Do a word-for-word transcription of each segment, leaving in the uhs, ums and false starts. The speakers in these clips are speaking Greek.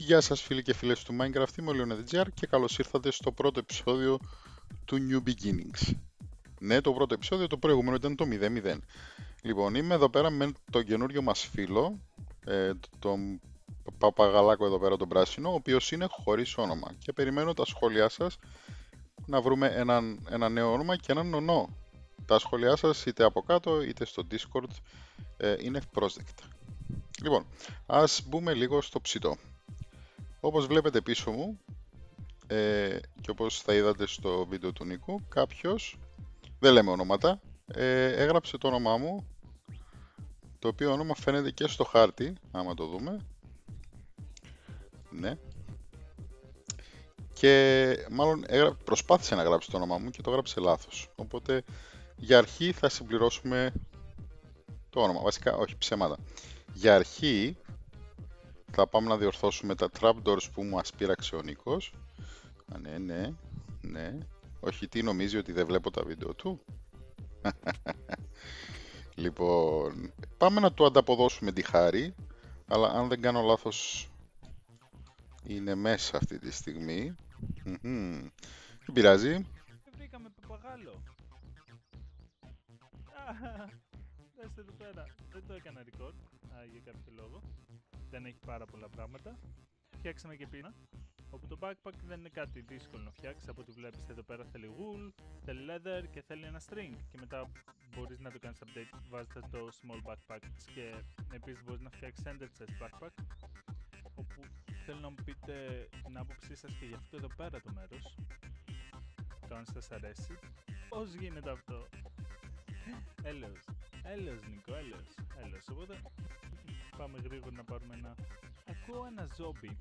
Γεια σας φίλοι και φίλες του Minecraft, είμαι ο Leonid και καλώς ήρθατε στο πρώτο επεισόδιο του New Beginnings. Ναι, το πρώτο επεισόδιο, το προηγούμενο ήταν το μηδέν μηδέν. Λοιπόν, είμαι εδώ πέρα με τον καινούριο μας φίλο, ε, τον παπαγαλάκο εδώ πέρα τον πράσινο, ο οποίος είναι χωρίς όνομα. Και περιμένω τα σχόλιά σας να βρούμε έναν, ένα νέο όνομα και έναν νονό. Τα σχόλιά σας είτε από κάτω είτε στο Discord ε, είναι ευπρόσδεκτα. Λοιπόν, ας μπούμε λίγο στο ψητό. Όπως βλέπετε πίσω μου ε, και όπως θα είδατε στο βίντεο του Νίκου, κάποιος, δεν λέμε ονόματα, ε, έγραψε το όνομά μου, το οποίο όνομα φαίνεται και στο χάρτη, άμα το δούμε. Ναι. Και μάλλον έγρα... προσπάθησε να γράψει το όνομά μου και το έγραψε λάθος. Οπότε για αρχή θα συμπληρώσουμε το όνομα. Βασικά, όχι, ψέματα. Για αρχή θα πάμε να διορθώσουμε τα trapdoors που μας πείραξε ο Νίκος. Α, ναι, ναι, ναι. Όχι, τι νομίζει ότι δεν βλέπω τα βίντεο του. Λοιπόν, πάμε να του ανταποδώσουμε τη χάρη. Αλλά αν δεν κάνω λάθος, είναι μέσα αυτή τη στιγμή. Mm-hmm. Δεν πειράζει. Βρήκαμε παπαγάλο. Δέστε εδώ πέρα. Δεν το έκανα record α, για κάποιο λόγο. Δεν έχει πάρα πολλά πράγματα. Φτιάξαμε και πίνα. Όπου το backpack δεν είναι κάτι δύσκολο να φτιάξει. Από ό,τι βλέπεις εδώ πέρα θέλει wool, θέλει leather και θέλει ένα string. Και μετά μπορείς να το κάνεις update βάζοντας το small backpack. Και επίσης μπορείς να φτιάξεις ender chest backpack. Όπου θέλω να μου πείτε την άποψή σας και για αυτό εδώ πέρα το μέρος. Το αν σας αρέσει. Πώς γίνεται αυτό? Έλεος, έλεος Νίκο, έλεος, έλεος. Οπότε πάμε γρήγορα να πάρουμε ένα... Ακούω ένα ζόμπι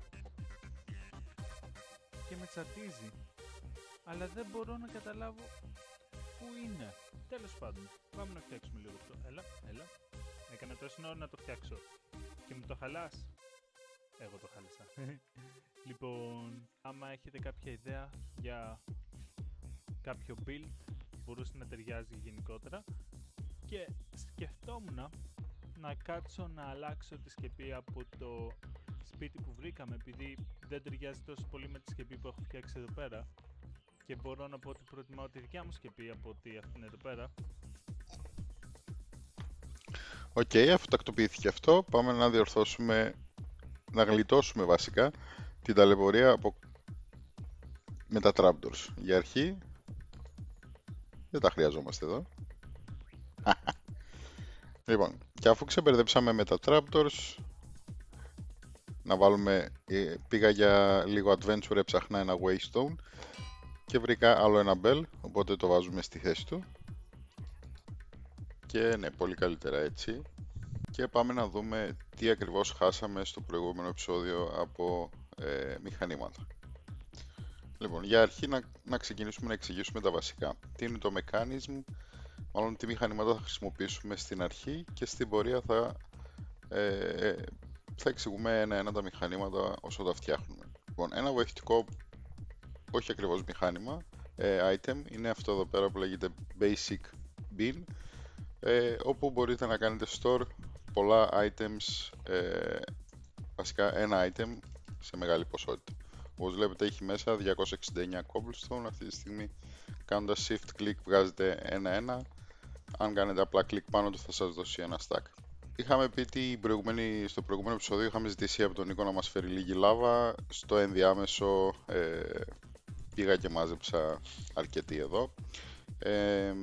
και με τσατίζει, αλλά δεν μπορώ να καταλάβω πού είναι. Τέλος πάντων, πάμε να φτιάξουμε λίγο αυτό. Έλα, έλα. Έκανα τόση ώρα να το φτιάξω και μου το χαλάς. Εγώ το χάλασα. Λοιπόν, άμα έχετε κάποια ιδέα για κάποιο build μπορούσε να ταιριάζει γενικότερα, και σκεφτόμουν να κάτσω να αλλάξω τη σκεπή από το σπίτι που βρήκαμε, επειδή δεν ταιριάζει τόσο πολύ με τη σκεπή που έχω φτιάξει εδώ πέρα, και μπορώ να πω ότι προτιμάω τη δικιά μου σκεπή από ότι αυτήν εδώ πέρα. Οκ, okay, αφού τακτοποιήθηκε αυτό, πάμε να διορθώσουμε, να γλιτώσουμε βασικά την ταλαιπωρία από... με τα trapdoors. Για αρχή, δεν τα χρειαζόμαστε εδώ. Λοιπόν, και αφού ξεμπερδέψαμε με τα trapdoors, να βάλουμε, πήγα για λίγο adventure, έψαχνα ένα waystone και βρήκα άλλο ένα bell, οπότε το βάζουμε στη θέση του. Και ναι, πολύ καλύτερα έτσι. Και πάμε να δούμε τι ακριβώς χάσαμε στο προηγούμενο επεισόδιο από ε, μηχανήματα. Λοιπόν, για αρχή να, να ξεκινήσουμε να εξηγήσουμε τα βασικά. Τι είναι το mechanism, μάλλον τι μηχανήματα θα χρησιμοποιήσουμε στην αρχή, και στην πορεία θα, ε, θα εξηγούμε ένα-ένα τα μηχανήματα όσο τα φτιάχνουμε. Λοιπόν, ένα βοηθητικό, όχι ακριβώς μηχάνημα, ε, item, είναι αυτό εδώ πέρα που λέγεται basic bin, ε, όπου μπορείτε να κάνετε store πολλά items, ε, βασικά ένα item σε μεγάλη ποσότητα. Όπως βλέπετε έχει μέσα διακόσια εξήντα εννέα cobblestone αυτή τη στιγμή. Κάνοντας shift click βγάζετε ένα-ένα. Αν κάνετε απλά click πάνω του θα σας δώσει ένα stack. Είχαμε πει την προηγούμενη, στο προηγούμενο επεισόδιο είχαμε ζητήσει από τον Νίκο να μας φέρει λίγη λάβα. Στο ενδιάμεσο ε, πήγα και μάζεψα αρκετή εδώ. Ε,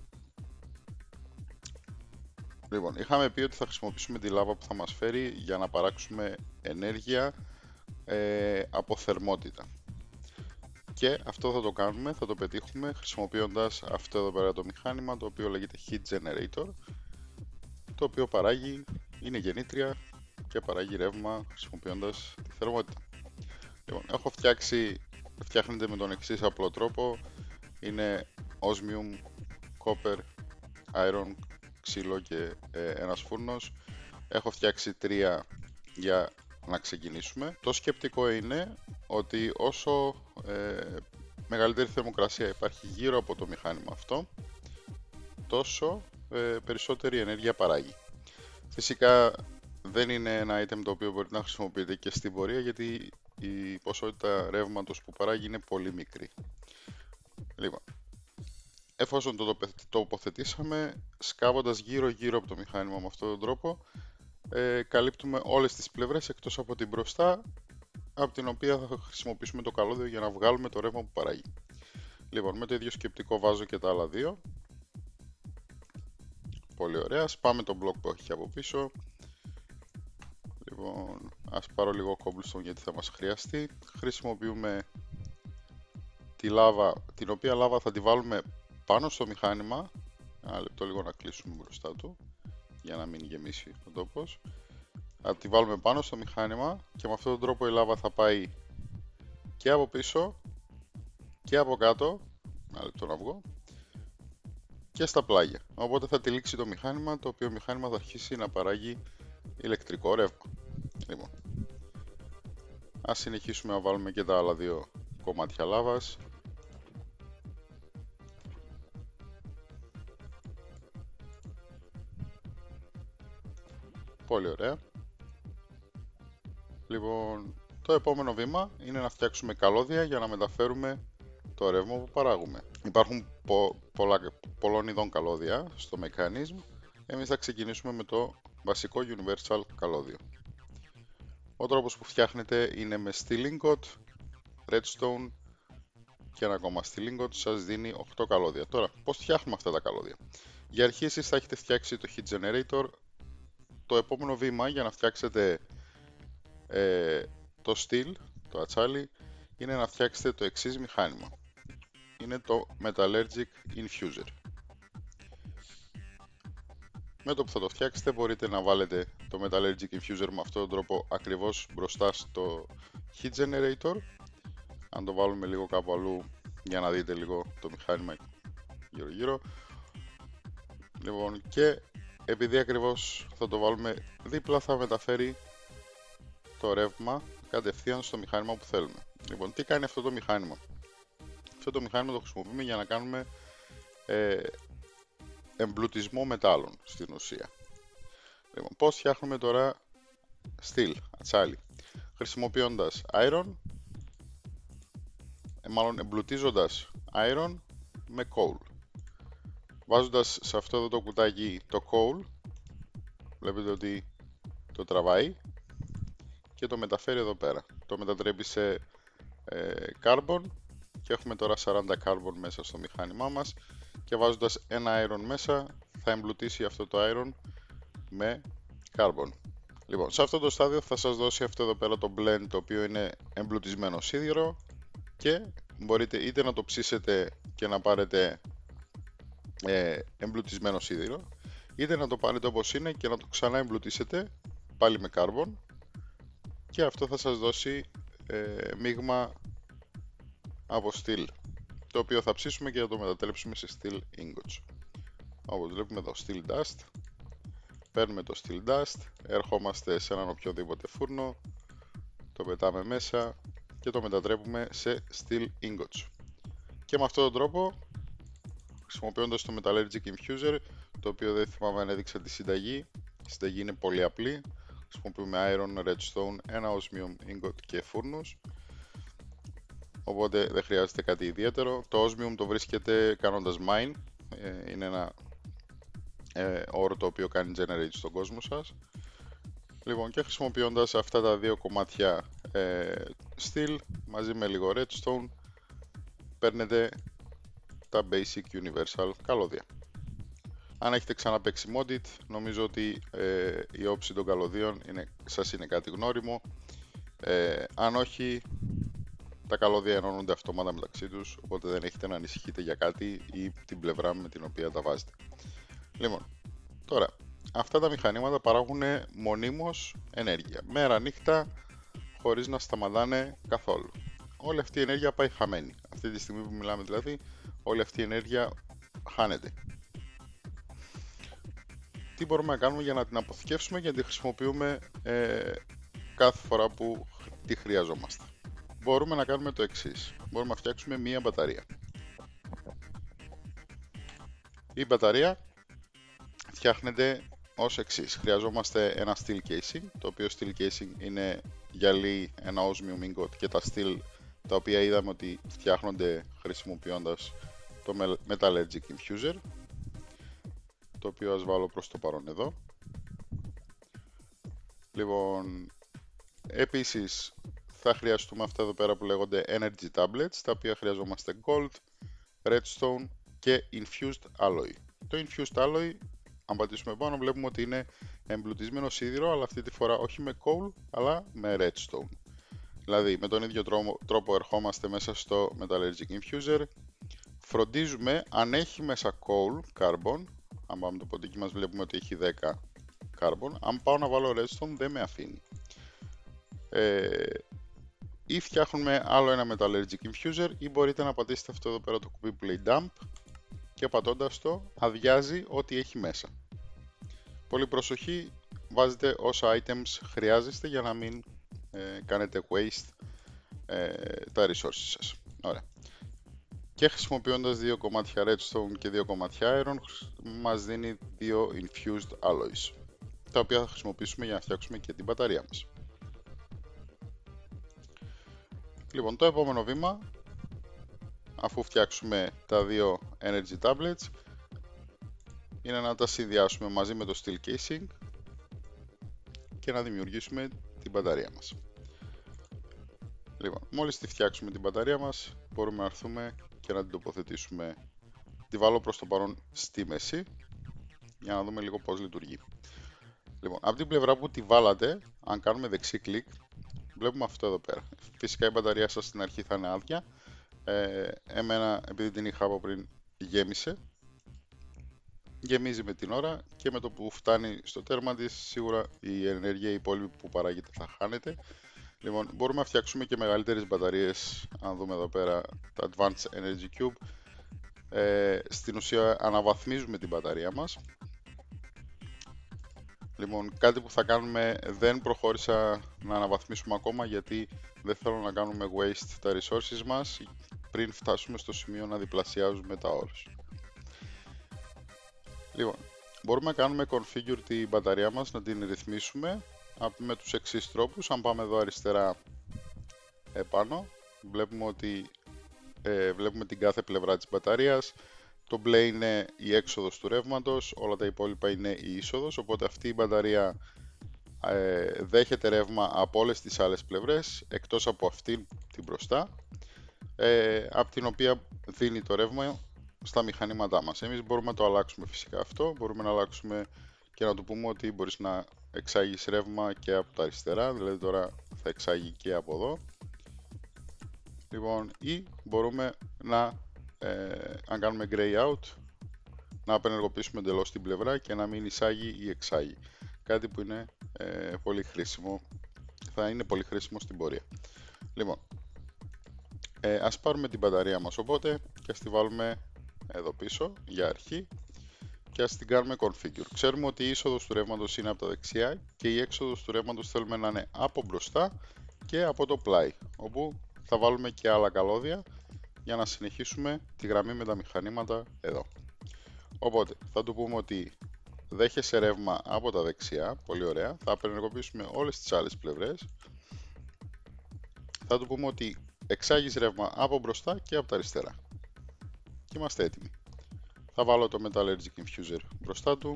λοιπόν, είχαμε πει ότι θα χρησιμοποιήσουμε τη λάβα που θα μας φέρει για να παράξουμε ενέργεια ε, από θερμότητα. Και αυτό θα το κάνουμε, θα το πετύχουμε χρησιμοποιώντας αυτό εδώ πέρα το μηχάνημα, το οποίο λέγεται Heat Generator, το οποίο παράγει, είναι γεννήτρια και παράγει ρεύμα χρησιμοποιώντας τη θερμότητα. Λοιπόν, έχω φτιάξει, φτιάχνεται με τον εξής απλό τρόπο, είναι osmium, copper, iron, ξύλο και ε, ένας φούρνος. Έχω φτιάξει τρία για να ξεκινήσουμε. Το σκεπτικό είναι ότι όσο ε, μεγαλύτερη θερμοκρασία υπάρχει γύρω από το μηχάνημα αυτό, τόσο ε, περισσότερη ενέργεια παράγει. Φυσικά δεν είναι ένα item το οποίο μπορείτε να χρησιμοποιείτε και στην πορεία, γιατί η ποσότητα ρεύματος που παράγει είναι πολύ μικρή. Λοιπόν, εφόσον το τοποθετήσαμε, σκάβοντας γύρω γύρω από το μηχάνημα με αυτόν τον τρόπο, ε, καλύπτουμε όλες τις πλευρές εκτός από την μπροστά, από την οποία θα χρησιμοποιήσουμε το καλώδιο για να βγάλουμε το ρεύμα που παράγει. Λοιπόν, με το ίδιο σκεπτικό βάζω και τα άλλα δύο. Πολύ ωραία. Σπάμε το μπλοκ που έχει από πίσω. Λοιπόν, ας πάρω λίγο cobblestone γιατί θα μας χρειαστεί. Χρησιμοποιούμε τη λάβα, την οποία λάβα θα τη βάλουμε πάνω στο μηχάνημα. Ένα λεπτό λίγο να κλείσουμε μπροστά του για να μην γεμίσει ο τόπος. Θα τη βάλουμε πάνω στο μηχάνημα και με αυτόν τον τρόπο η λάβα θα πάει και από πίσω και από κάτω. Ένα λεπτό να βγω. Και στα πλάγια. Οπότε θα τυλίξει το μηχάνημα, το οποίο μηχάνημα θα αρχίσει να παράγει ηλεκτρικό ρεύμα. Λοιπόν, ας συνεχίσουμε να βάλουμε και τα άλλα δύο κομμάτια λάβας. Πολύ ωραία. Λοιπόν, το επόμενο βήμα είναι να φτιάξουμε καλώδια για να μεταφέρουμε το ρεύμα που παράγουμε. Υπάρχουν πο, πολλά, πολλών ειδών καλώδια στο Mechanism. Εμείς θα ξεκινήσουμε με το βασικό Universal καλώδιο. Ο τρόπος που φτιάχνεται είναι με Steel Ingot, Redstone και ένα ακόμα Steel Ingot. Σας δίνει οκτώ καλώδια. Τώρα, πώς φτιάχνουμε αυτά τα καλώδια? Για αρχή εσείς θα έχετε φτιάξει το Heat Generator. Το επόμενο βήμα για να φτιάξετε ε, το steel, το ατσάλι, είναι να φτιάξετε το εξής μηχάνημα. Είναι το Metallurgic Infuser. Με το που θα το φτιάξετε μπορείτε να βάλετε το Metallurgic Infuser με αυτόν τον τρόπο ακριβώς μπροστά στο Heat Generator. Αν το βάλουμε λίγο κάπου αλλού για να δείτε λίγο το μηχάνημα γύρω γύρω. Λοιπόν, και επειδή ακριβώς θα το βάλουμε δίπλα, θα μεταφέρει το ρεύμα κατευθείαν στο μηχάνημα που θέλουμε. Λοιπόν, τι κάνει αυτό το μηχάνημα? Αυτό το μηχάνημα το χρησιμοποιούμε για να κάνουμε ε, εμπλουτισμό μετάλλων στην ουσία. Λοιπόν, πώς φτιάχνουμε τώρα steel, ατσάλι? Χρησιμοποιώντας iron, ε, μάλλον εμπλουτίζοντας iron με coal. Βάζοντας σε αυτό εδώ το κουτάκι το coal, βλέπετε ότι το τραβάει και το μεταφέρει εδώ πέρα. Το μετατρέπει σε ε, carbon και έχουμε τώρα σαράντα carbon μέσα στο μηχάνημά μας, και βάζοντας ένα iron μέσα θα εμπλουτίσει αυτό το iron με carbon. Λοιπόν, σε αυτό το στάδιο θα σας δώσει αυτό εδώ πέρα το blend, το οποίο είναι εμπλουτισμένο σίδηρο, και μπορείτε είτε να το ψήσετε και να πάρετε ε, εμπλουτισμένο σίδηρο, είτε να το πάρετε όπως είναι και να το ξανά εμπλουτίσετε πάλι με carbon, και αυτό θα σας δώσει ε, μείγμα από steel, το οποίο θα ψήσουμε και θα το μετατρέψουμε σε steel ingots. Όπως βλέπουμε εδώ, steel dust. Παίρνουμε το steel dust, ερχόμαστε σε έναν οποιοδήποτε φούρνο, το πετάμε μέσα και το μετατρέπουμε σε steel ingots. Και με αυτόν τον τρόπο, χρησιμοποιώντας το Metallurgic Infuser, το οποίο δεν θυμάμαι αν έδειξα τη συνταγή, η συνταγή είναι πολύ απλή. Χρησιμοποιούμε iron, redstone, ένα osmium ingot και φούρνους, οπότε δεν χρειάζεται κάτι ιδιαίτερο. Το osmium το βρίσκεται κάνοντας mine, είναι ένα ε, όρο το οποίο κάνει generate στον κόσμο σας. Λοιπόν, και χρησιμοποιώντας αυτά τα δύο κομμάτια ε, steel μαζί με λίγο redstone, παίρνετε τα basic universal καλώδια. Αν έχετε ξαναπαίξει Modit, νομίζω ότι ε, η όψη των καλωδίων είναι, σας είναι κάτι γνώριμο. Ε, αν όχι, τα καλώδια ενώνονται αυτόματα μεταξύ τους, οπότε δεν έχετε να ανησυχείτε για κάτι ή την πλευρά με την οποία τα βάζετε. Λοιπόν, τώρα, αυτά τα μηχανήματα παράγουν μονίμως ενέργεια, μέρα νύχτα, χωρίς να σταματάνε καθόλου. Όλη αυτή η ενέργεια πάει χαμένη. Αυτή τη στιγμή που μιλάμε δηλαδή, όλη αυτή η ενέργεια χάνεται. Τι μπορούμε να κάνουμε για να την αποθηκεύσουμε και να τη χρησιμοποιούμε ε, κάθε φορά που τη χρειαζόμαστε? Μπορούμε να κάνουμε το εξής. Μπορούμε να φτιάξουμε μία μπαταρία. Η μπαταρία φτιάχνεται ως εξής. Χρειαζόμαστε ένα steel casing, το οποίο steel casing είναι γυαλί, ένα osmium ingot και τα steel τα οποία είδαμε ότι φτιάχνονται χρησιμοποιώντας το metallurgic infuser, το οποίο ας βάλω προς το παρόν εδώ. Λοιπόν, επίσης θα χρειαστούμε αυτά εδώ πέρα που λέγονται energy tablets, τα οποία χρειαζόμαστε gold, redstone και infused alloy. Το infused alloy, αν πατήσουμε πάνω, βλέπουμε ότι είναι εμπλουτισμένο σίδηρο, αλλά αυτή τη φορά όχι με coal, αλλά με redstone. Δηλαδή, με τον ίδιο τρόπο, τρόπο ερχόμαστε μέσα στο metallurgic infuser, φροντίζουμε αν έχει μέσα coal, carbon, αν πάμε το ποντίκι μας βλέπουμε ότι έχει δέκα carbon, αν πάω να βάλω redstone δεν με αφήνει. Ε, ή φτιάχνουμε άλλο ένα metallurgic infuser ή μπορείτε να πατήσετε αυτό εδώ πέρα το κουμπί που λέει dump και πατώντας το αδειάζει ό,τι έχει μέσα. Πολύ προσοχή, βάζετε όσα items χρειάζεστε για να μην ε, κάνετε waste ε, τα resources σας. Ωραία. Και χρησιμοποιώντας δύο κομμάτια redstone και δύο κομμάτια iron μας δίνει δύο infused alloys, τα οποία θα χρησιμοποιήσουμε για να φτιάξουμε και την μπαταρία μας. Λοιπόν, το επόμενο βήμα, αφού φτιάξουμε τα δύο energy tablets, είναι να τα συνδυάσουμε μαζί με το steel casing και να δημιουργήσουμε την μπαταρία μας. Λοιπόν, μόλις τη φτιάξουμε την μπαταρία μας, μπορούμε να έρθουμε και να την τοποθετήσουμε. Τη βάλω προς το παρόν στη μέση, για να δούμε λίγο πώς λειτουργεί. Λοιπόν, από την πλευρά που τη βάλατε, αν κάνουμε δεξί κλικ, βλέπουμε αυτό εδώ πέρα. Φυσικά η μπαταρία σας στην αρχή θα είναι άδεια. Ε, εμένα, επειδή την είχα από πριν, γέμισε. Γεμίζει με την ώρα και με το που φτάνει στο τέρμα της, σίγουρα η ενέργεια η υπόλοιπη που παράγεται θα χάνεται. Λοιπόν, μπορούμε να φτιάξουμε και μεγαλύτερες μπαταρίες, αν δούμε εδώ πέρα τα Advanced Energy Cube. Ε, στην ουσία αναβαθμίζουμε την μπαταρία μας. Λοιπόν, κάτι που θα κάνουμε, δεν προχώρησα να αναβαθμίσουμε ακόμα γιατί δεν θέλω να κάνουμε waste τα resources μας πριν φτάσουμε στο σημείο να διπλασιάζουμε τα όρους. Λοιπόν, μπορούμε να κάνουμε configure την μπαταρία μας, να την ρυθμίσουμε με τους εξής τρόπους. Αν πάμε εδώ αριστερά επάνω, βλέπουμε ότι ε, βλέπουμε την κάθε πλευρά της μπαταρίας. Το μπλε είναι η έξοδος του ρεύματος, όλα τα υπόλοιπα είναι η είσοδος, οπότε αυτή η μπαταρία ε, δέχεται ρεύμα από όλες τις άλλες πλευρές, εκτός από αυτήν την μπροστά, ε, από την οποία δίνει το ρεύμα στα μηχανήματά μας. Εμείς μπορούμε να το αλλάξουμε φυσικά αυτό, μπορούμε να αλλάξουμε και να του πούμε ότι μπορείς να εξάγεις ρεύμα και από τα αριστερά, δηλαδή τώρα θα εξάγει και από εδώ. Λοιπόν, ή μπορούμε να, ε, αν κάνουμε gray out, να απενεργοποιήσουμε εντελώς την πλευρά και να μην εισάγει ή εξάγει. Κάτι που είναι ε, πολύ χρήσιμο, θα είναι πολύ χρήσιμο στην πορεία. Λοιπόν, ε, ας πάρουμε την μπαταρία μας οπότε και ας τη βάλουμε εδώ πίσω για αρχή και ας την κάνουμε configure. Ξέρουμε ότι η είσοδος του ρεύματος είναι από τα δεξιά και η έξοδος του ρεύματος θέλουμε να είναι από μπροστά και από το πλάι, όπου θα βάλουμε και άλλα καλώδια για να συνεχίσουμε τη γραμμή με τα μηχανήματα εδώ. Οπότε θα του πούμε ότι δέχεσαι ρεύμα από τα δεξιά, πολύ ωραία, θα απενεργοποιήσουμε όλες τις άλλες πλευρές. Θα του πούμε ότι εξάγεις ρεύμα από μπροστά και από τα αριστερά. Και είμαστε έτοιμοι. Θα βάλω το metallurgic infuser μπροστά του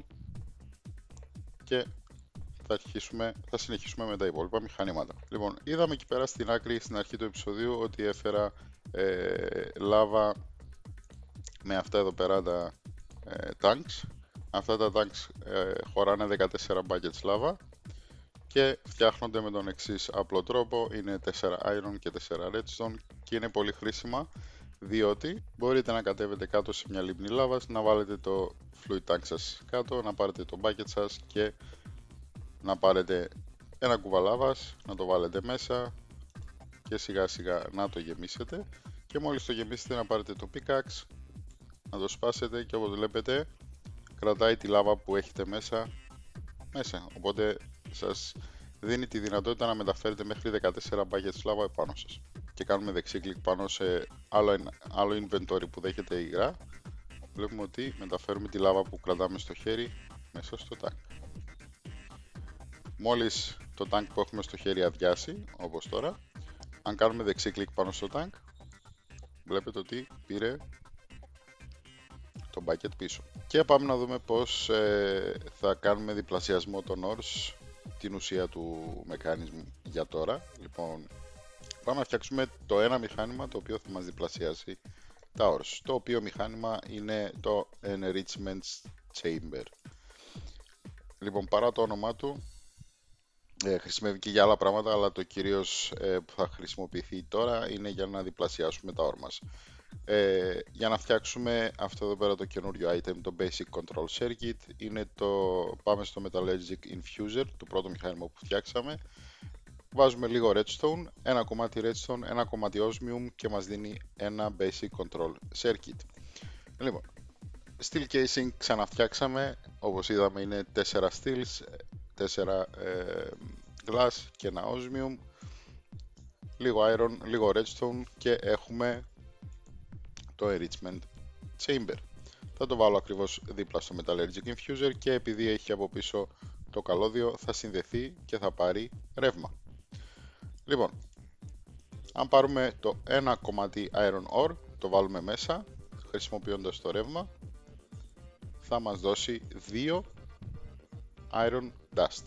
και θα, αρχίσουμε, θα συνεχίσουμε με τα υπόλοιπα μηχανήματα. Λοιπόν, είδαμε εκεί πέρα στην άκρη, στην αρχή του επεισοδίου, ότι έφερα ε, λάβα με αυτά εδώ πέρα τα ε, tanks. Αυτά τα tanks ε, χωράνε δεκατέσσερα buckets λάβα και φτιάχνονται με τον εξής απλό τρόπο. Είναι τέσσερα iron και τέσσερα redstone και είναι πολύ χρήσιμα, διότι μπορείτε να κατέβετε κάτω σε μια λίμνη λάβας, να βάλετε το fluid tank σας κάτω, να πάρετε το bucket σας και να πάρετε ένα κουβά λάβας, να το βάλετε μέσα και σιγά σιγά να το γεμίσετε και μόλις το γεμίσετε να πάρετε το pickaxe, να το σπάσετε και όπως βλέπετε κρατάει τη λάβα που έχετε μέσα μέσα, οπότε σας δίνει τη δυνατότητα να μεταφέρετε μέχρι δεκατέσσερα buckets λάβα επάνω σας. Και κάνουμε δεξί κλικ πάνω σε άλλο, άλλο inventory που δέχεται υγρά, βλέπουμε ότι μεταφέρουμε τη λάβα που κρατάμε στο χέρι μέσα στο tank. μόλις το tank που έχουμε στο χέρι αδειάσει, όπως τώρα, αν κάνουμε δεξί κλικ πάνω στο tank, βλέπετε ότι πήρε το bucket πίσω. Και πάμε να δούμε πώς ε, θα κάνουμε διπλασιασμό των ores, την ουσία του μεκάνισμου για τώρα. Λοιπόν, πάμε να φτιάξουμε το ένα μηχάνημα το οποίο θα μας διπλασιάσει τα ores. Το οποίο μηχάνημα είναι το Enrichment Chamber. Λοιπόν, παρά το όνομά του, ε, χρησιμεύει και για άλλα πράγματα, αλλά το κυρίως ε, που θα χρησιμοποιηθεί τώρα είναι για να διπλασιάσουμε τα ore μας. Ε, για να φτιάξουμε αυτό εδώ πέρα το καινούριο item, το Basic Control Circuit, είναι το, πάμε στο Metallurgic Infuser, το πρώτο μηχάνημα που φτιάξαμε. Βάζουμε λίγο redstone, ένα κομμάτι redstone, ένα κομμάτι osmium και μας δίνει ένα Basic Control Circuit. Λοιπόν, steel casing ξαναφτιάξαμε, όπως είδαμε είναι τέσσερα steels, τέσσερα ε, glass και ένα osmium, λίγο iron, λίγο redstone και έχουμε το Enrichment Chamber. Θα το βάλω ακριβώς δίπλα στο Metallurgic Infuser και επειδή έχει από πίσω το καλώδιο θα συνδεθεί και θα πάρει ρεύμα. Λοιπόν, αν πάρουμε το ένα κομμάτι iron ore, το βάλουμε μέσα χρησιμοποιώντας το ρεύμα, θα μας δώσει δύο iron dust.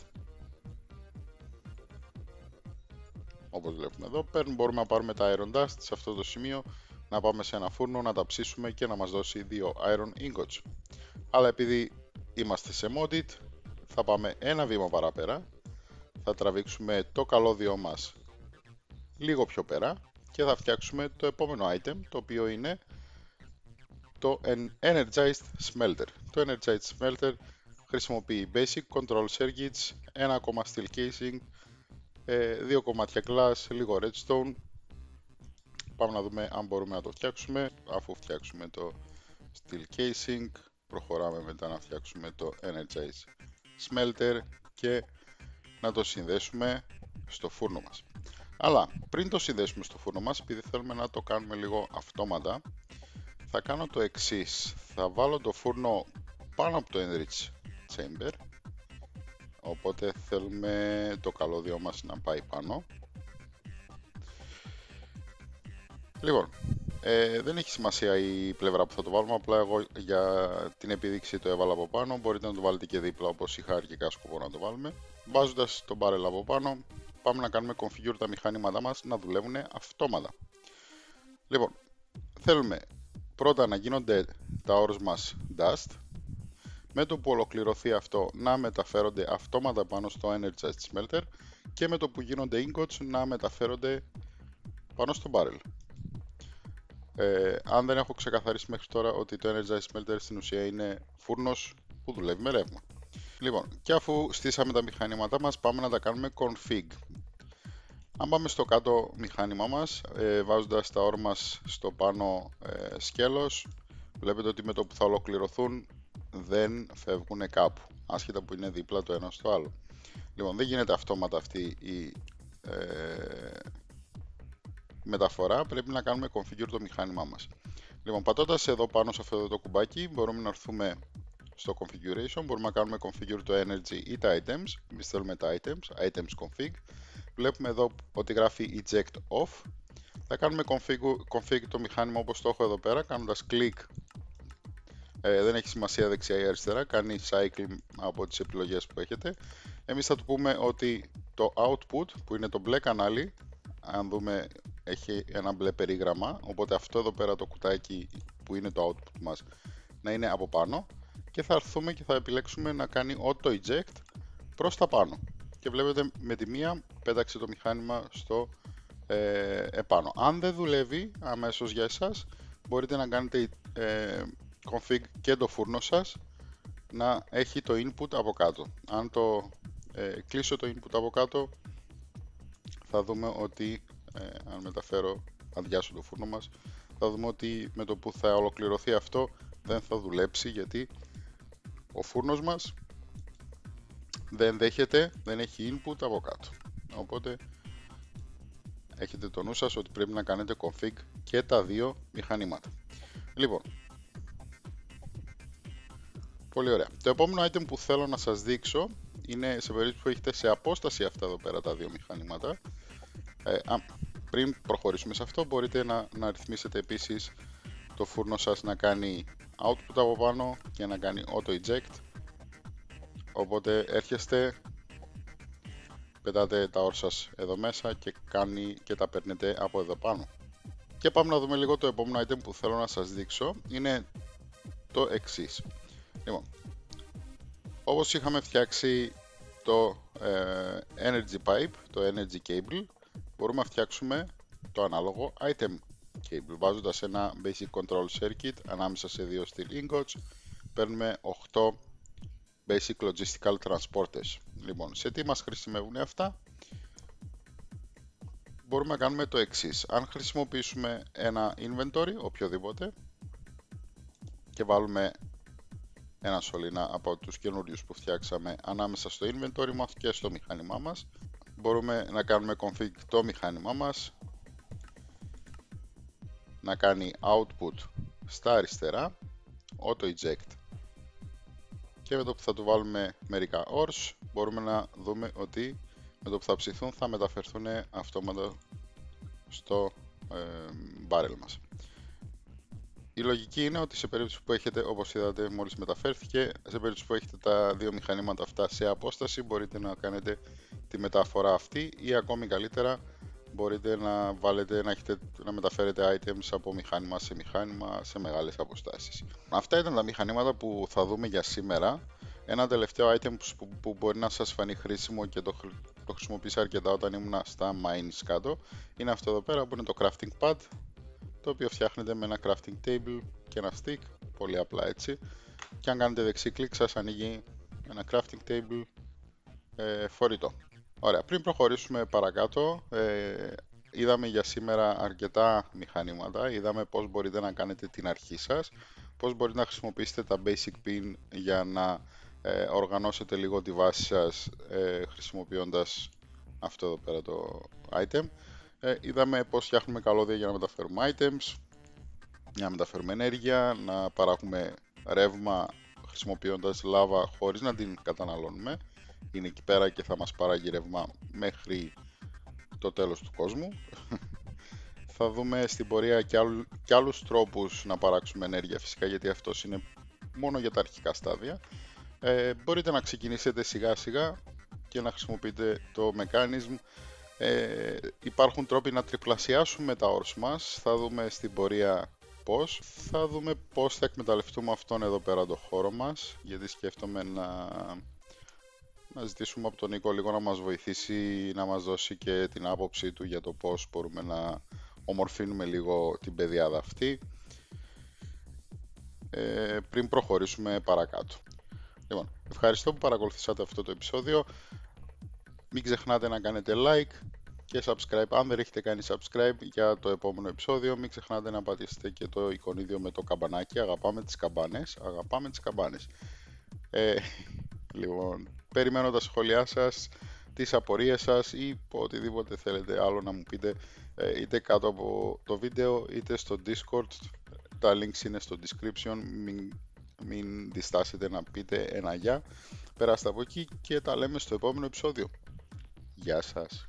Όπως βλέπουμε εδώ, μπορούμε να πάρουμε τα iron dust σε αυτό το σημείο, να πάμε σε ένα φούρνο, να τα ψήσουμε και να μας δώσει δύο iron ingots. Αλλά επειδή είμαστε σε modded, θα πάμε ένα βήμα παραπέρα, θα τραβήξουμε το καλώδιό μας λίγο πιο πέρα και θα φτιάξουμε το επόμενο item, το οποίο είναι το Energized Smelter. Το Energized Smelter χρησιμοποιεί Basic Control Circuits, ένα κομμά Steel Casing, δύο κομμάτια Glass, λίγο Redstone. Πάμε να δούμε αν μπορούμε να το φτιάξουμε. Αφού φτιάξουμε το Steel Casing, προχωράμε μετά να φτιάξουμε το Energized Smelter και να το συνδέσουμε στο φούρνο μας. Αλλά πριν το συνδέσουμε στο φούρνο μας, επειδή θέλουμε να το κάνουμε λίγο αυτόματα, θα κάνω το εξής. Θα βάλω το φούρνο πάνω από το Enrich Chamber, οπότε θέλουμε το καλώδιό μας να πάει πάνω. Λοιπόν, ε, δεν έχει σημασία η πλευρά που θα το βάλουμε, απλά εγώ για την επίδειξη το έβαλα από πάνω. Μπορείτε να το βάλετε και δίπλα όπως είχα αρχικά σκοπό να το βάλουμε. Βάζοντας το barrel από πάνω, πάμε να κάνουμε configure τα μηχανήματά μας να δουλεύουν αυτόματα. Λοιπόν, θέλουμε πρώτα να γίνονται τα ores μας dust. Με το που ολοκληρωθεί αυτό να μεταφέρονται αυτόματα πάνω στο Energized Smelter και με το που γίνονται ingots να μεταφέρονται πάνω στο barrel. Ε, αν δεν έχω ξεκαθαρίσει μέχρι τώρα ότι το Energized Smelter στην ουσία είναι φούρνος που δουλεύει με ρεύμα. Λοιπόν, και αφού στήσαμε τα μηχανήματά μας, πάμε να τα κάνουμε config. Αν πάμε στο κάτω μηχάνημά μας, ε, βάζοντας τα ore μας στο πάνω ε, σκέλος, βλέπετε ότι με το που θα ολοκληρωθούν δεν φεύγουν κάπου, άσχετα που είναι δίπλα το ένα στο άλλο. Λοιπόν, δεν γίνεται αυτόματα αυτή η ε, μεταφορά, πρέπει να κάνουμε configure το μηχάνημά μας. Λοιπόν, πατώντας εδώ πάνω σε αυτό το κουμπάκι, μπορούμε να έρθουμε στο configuration, μπορούμε να κάνουμε configure το energy ή τα items. Εμείς θέλουμε τα items, items config. Βλέπουμε εδώ ότι γράφει eject off. Θα κάνουμε config, config το μηχάνημα όπως το έχω εδώ πέρα, κάνοντας click. Ε, δεν έχει σημασία δεξιά ή αριστερά, κάνει cycle από τις επιλογές που έχετε. Εμείς θα του πούμε ότι το output, που είναι το μπλε κανάλι, αν δούμε έχει ένα μπλε περίγραμμα, οπότε αυτό εδώ πέρα το κουτάκι που είναι το output μας να είναι από πάνω και θα έρθουμε και θα επιλέξουμε να κάνει auto eject προς τα πάνω και βλέπετε με τη μία πέταξε το μηχάνημα στο ε, επάνω. Αν δεν δουλεύει αμέσως για εσάς, μπορείτε να κάνετε ε, config και το φούρνο σας να έχει το input από κάτω. Αν το ε, κλείσω το input από κάτω, θα δούμε ότι ε, αν μεταφέρω, αδειάσω το φούρνο μας, θα δούμε ότι με το που θα ολοκληρωθεί αυτό δεν θα δουλέψει, γιατί ο φούρνος μας δεν δέχεται, δεν έχει input από κάτω. Οπότε έχετε το νου σας ότι πρέπει να κάνετε config και τα δύο μηχανήματα. Λοιπόν, πολύ ωραία. Το επόμενο item που θέλω να σας δείξω είναι σε περίπτωση που έχετε σε απόσταση αυτά εδώ πέρα τα δύο μηχανήματα. Ε, α, πριν προχωρήσουμε σε αυτό, μπορείτε να, να ρυθμίσετε επίσης το φούρνο σας να κάνει output από πάνω και να κάνει auto eject. Οπότε έρχεστε, πετάτε τα όρ σας εδώ μέσα και, κάνει, και τα παίρνετε από εδώ πάνω. Και πάμε να δούμε λίγο το επόμενο item που θέλω να σας δείξω. Είναι το εξής. Λοιπόν, όπως είχαμε φτιάξει το ε, energy pipe, το energy cable, μπορούμε να φτιάξουμε το ανάλογο item cable βάζοντας ένα basic control circuit ανάμεσα σε δύο steel ingots. Παίρνουμε οκτώ basic logistical transporters. Λοιπόν, σε τι μας χρησιμεύουν αυτά? Μπορούμε να κάνουμε το εξής. Αν χρησιμοποιήσουμε ένα inventory, οποιοδήποτε, και βάλουμε ένα σωλήνα από τους καινούριους που φτιάξαμε ανάμεσα στο inventory μας και στο μηχάνημά μας, μπορούμε να κάνουμε config το μηχάνημά μας να κάνει output στα αριστερά, auto eject, και με το που θα του βάλουμε μερικά ors μπορούμε να δούμε ότι με το που θα ψηθούν θα μεταφερθούν αυτόματα στο ε, barrel μας. Η λογική είναι ότι σε περίπτωση που έχετε, όπως είδατε μόλις μεταφέρθηκε, σε περίπτωση που έχετε τα δύο μηχανήματα αυτά σε απόσταση, μπορείτε να κάνετε τη μεταφορά αυτή, ή ακόμη καλύτερα μπορείτε να, βάλετε, να, έχετε, να μεταφέρετε items από μηχάνημα σε μηχάνημα σε μεγάλες αποστάσεις. Αυτά ήταν τα μηχανήματα που θα δούμε για σήμερα. Ένα τελευταίο item που, που μπορεί να σας φανεί χρήσιμο και το, το χρησιμοποίησα αρκετά όταν ήμουν στα mines κάτω, είναι αυτό εδώ πέρα που είναι το crafting pad, το οποίο φτιάχνεται με ένα crafting table και ένα stick, πολύ απλά έτσι, και αν κάνετε δεξί κλικ σας ανοίγει ένα crafting table ε, φορητό. Ωραία, πριν προχωρήσουμε παρακάτω, ε, είδαμε για σήμερα αρκετά μηχανήματα, είδαμε πώς μπορείτε να κάνετε την αρχή σας, πώς μπορείτε να χρησιμοποιήσετε τα basic pin για να ε, οργανώσετε λίγο τη βάση σας ε, χρησιμοποιώντας αυτό εδώ πέρα το item. Ε, είδαμε πώς φτιάχνουμε καλώδια για να μεταφέρουμε items, για να μεταφέρουμε ενέργεια, να παράγουμε ρεύμα χρησιμοποιώντας λάβα χωρίς να την καταναλώνουμε. Είναι εκεί πέρα και θα μας παράγει ρεύμα μέχρι το τέλος του κόσμου. Θα δούμε στην πορεία και, άλλου, και άλλους τρόπους να παράξουμε ενέργεια φυσικά, γιατί αυτό είναι μόνο για τα αρχικά στάδια. Ε, μπορείτε να ξεκινήσετε σιγά σιγά και να χρησιμοποιείτε το mechanism. Ε, υπάρχουν τρόποι να τριπλασιάσουμε τα όρς μας, θα δούμε στην πορεία πώς. Θα δούμε πώς θα εκμεταλλευτούμε αυτόν εδώ πέρα το χώρο μας, γιατί σκέφτομαι να, να ζητήσουμε από τον Νίκο λίγο να μας βοηθήσει, να μας δώσει και την άποψή του για το πώς μπορούμε να ομορφύνουμε λίγο την πεδιάδα αυτή, ε, πριν προχωρήσουμε παρακάτω. Λοιπόν, ευχαριστώ που παρακολουθήσατε αυτό το επεισόδιο. Μην ξεχνάτε να κάνετε like και subscribe αν δεν έχετε κάνει subscribe για το επόμενο επεισόδιο. Μην ξεχνάτε να πατήσετε και το εικονίδιο με το καμπανάκι. Αγαπάμε τις καμπάνες. Αγαπάμε τις καμπάνες. Ε, λοιπόν, περιμένω τα σχόλιά σας, τις απορίες σας ή οτιδήποτε θέλετε άλλο να μου πείτε, ε, είτε κάτω από το βίντεο είτε στο Discord. Τα links είναι στο description. Μην, μην διστάσετε να πείτε ένα γεια. Περάστε από εκεί και τα λέμε στο επόμενο επεισόδιο. Γεια σας.